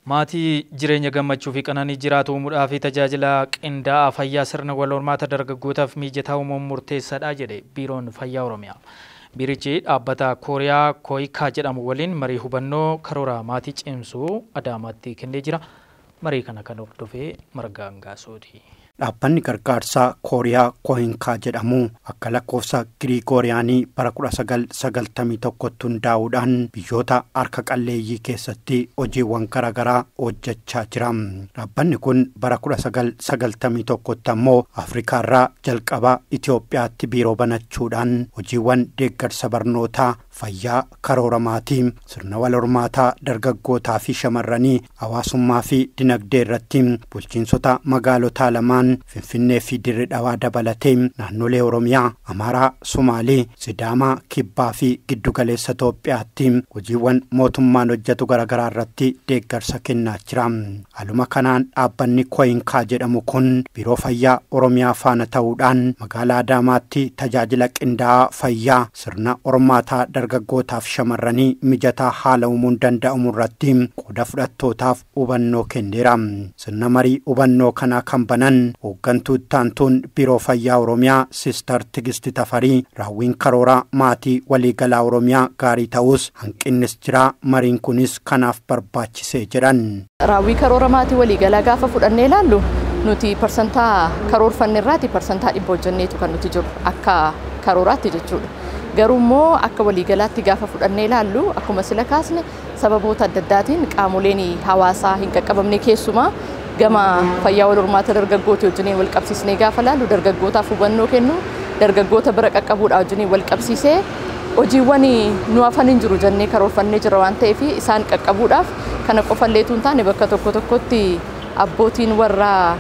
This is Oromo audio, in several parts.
Maatii jireenya gammachuu fi qananii jiraatu uumuudhaa fi tajaajila qindaa'aa fayyaa sirna wal hormaata dargaggootaaf mijataa uumuun murteessaadha jedhe Biiroon Fayyaa Oromiyaa. Biirichi dhaabbata Kooriyaa Kooyikaa jedhamu waliin marii hubannoo karoora maatii cimsuu Adaamaatti kennee jira. Marii kana kan hordofee Margaan Gaasooti. Dhaabbanni gargaarsaa Kooriyaa Kooyikaa jedhamu akka lakkoofsa Girigooriyaanii bara 1991 hundaa'uudhaan biyyoota harka qalleeyyii keessatti hojiiwwan garaagaraa hojjechaa jira. Dhaabbanni kun bara 1991 ammoo Afriikaarraa jalqaba Itoophiyaatti biiroo banachuudhaan hojiiwwan deeggarsa barnootaa, fayyaa, karoora maatii, sirna wal hormaataa dargaggootaa fi shamarranii, hawaasummaa fi dinagdee irratti bulchiinsota magaalotaa lamaan Finfinnee fi Dirree Dhawaa dabalatee naannolee Oromiyaa, Amaaraa, Somaalee, Sidaamaa, Kibbaa fi Giddugaleessa Itoophiyaatti hojiiwwan mootummaan hojjetu garaagaraa irratti deeggarsa kennaa jira. Haaluma kanaan dhaabbanni Kooyikaa jedhamu kun biiroo fayyaa Oromiyaa faana ta'uudhaan magaalaa Adaamaatti tajaajila qindaa'aa fayyaa sirna hormaataa dargaggootaaf shamarranii mijataa haala uumuun danda'amu irratti qooda fudhattootaaf hubannoo kenneera. Sirna marii hubannoo kanaa kan banan hooggantuu taantuun biiroo fayyaa Oromiyaa Sister Tigisti Tafarii raawwiin karoora maatii waliigalaa Oromiyaa gaarii ta'us hanqinnis jira, mariin kunis kanaaf barbaachisee jedhan. Raawwii karoora maatii waliigalaa gaafa fudhannee ilaallu nuti parsantaa karoorfanne irraati parsantaa 100 hojjenneetu kan nuti jiru akka karooraatti jechuudha. Garuu immoo akka waliigalaatti gaafa fudhannee ilaallu akkuma sila kaasne sababoota adda addaatiin qaamoleen hawaasaa hin qaqqabamne keessumaa gama fayyaa wal hormaata dargaggoota wajjin wal qabsiisnee gaafa ilaallu dargaggootaaf hubannoo kennu, dargaggoota bira qaqqabuudhaaf wajjin wal qabsiisee hojiiwwan nu hafan hin jiru jennee karoorfannee jira waan ta'eef isaan qaqqabuudhaaf kana qofalleetu hin taane bakka tokko tokkotti abbootiin warraa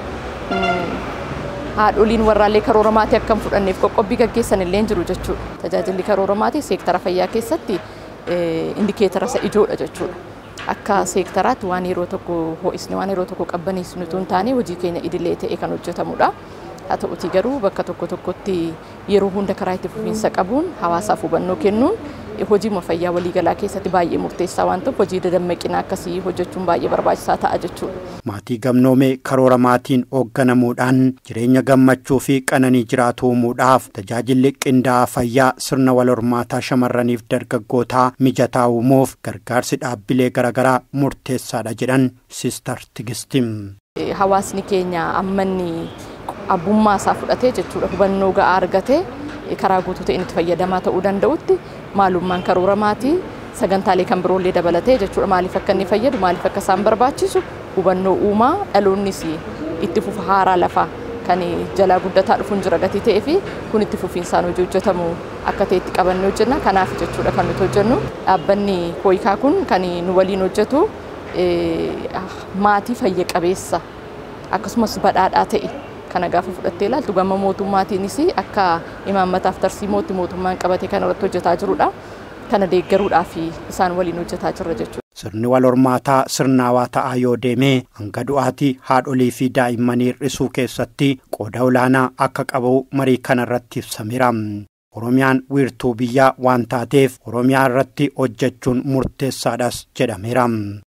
haadholiin warraalee karoora maatii akkam fudhanneef qoqqobbii gaggeessan illee jiru jechuudha. Tajaajilli karoora maatii seektara fayyaa keessatti indikeetara isa ijoodha jechuudha. Akka seektaraatti waan yeroo tokko ho'isne waan yeroo tokko qabbaneessinu tun taane hojii keenya idilee ta'e kan hojjetamudha. Haa ta'uti garuu bakka tokko tokkotti yeroo hunda karaa itti fufiinsa qabuun hawaasaaf hubannoo kennuun hojii fayyaa waliigalaa keessatti baay'ee murteessaa waan ta'eef hojii dadammaqinaa akkasii hojjechuun baay'ee barbaachisaa ta'a jechuudha. Maatii gamnoomee karoora maatiin hoogganamuudhaan jireenya gammachuu fi qananii jiraatu uumuudhaaf tajaajilli qindaa'aa fayyaa sirna wal hormaataa shamarraniif dargaggootaa mijataa uumuuf gargaarsi dhaabbilee garaagaraa murteessaadha jedhan Sister Tigistim. Hawaasni keenya ammanni abbummaa isaa fudhatee jechuudha hubannoo ga'aa argatee karaa guutuu ta'een itti fayyadamaa ta'uu danda'utti maalummaan karoora maatii sagantaalee kan biroollee dabalatee jechuudha maaliif akka inni fayyadu maaliif akka isaan barbaachisu hubannoo uumaa dhaloonnis itti fufa haaraa lafaa kan jalaa guddataa dhufuun jira gatii ta'ee fi kun itti fufiinsaan hojii hojjetamu akka ta'etti qabannee hojjenna kanaaf jechuudha kan nuti hojjennu dhaabbanni Kooyikaa kun kan nu waliin hojjetu maatii fayya qabeessa akkasumas badhaadhaa ta'e kana gaafa fudhattee ilaaltu gama mootummaatiinis akka imaammataaf tarsiimootti mootummaan qabatee kan irratti hojjetaa jirudha. Kana deeggaruudhaaf isaan waliin hojjetaa jirra jechuudha. Sirni wal hormaataa sirnaawaa ta'aa yoo deeme hanga du'aatii haadholii fi daa'immanii hir'isuu keessatti qooda olaanaa akka qabu marii kanarratti ibsameera. Oromiyaan wiirtuu biyyaa waan taateef Oromiyaa irratti hojjechuun murteessaadhas jedhameera.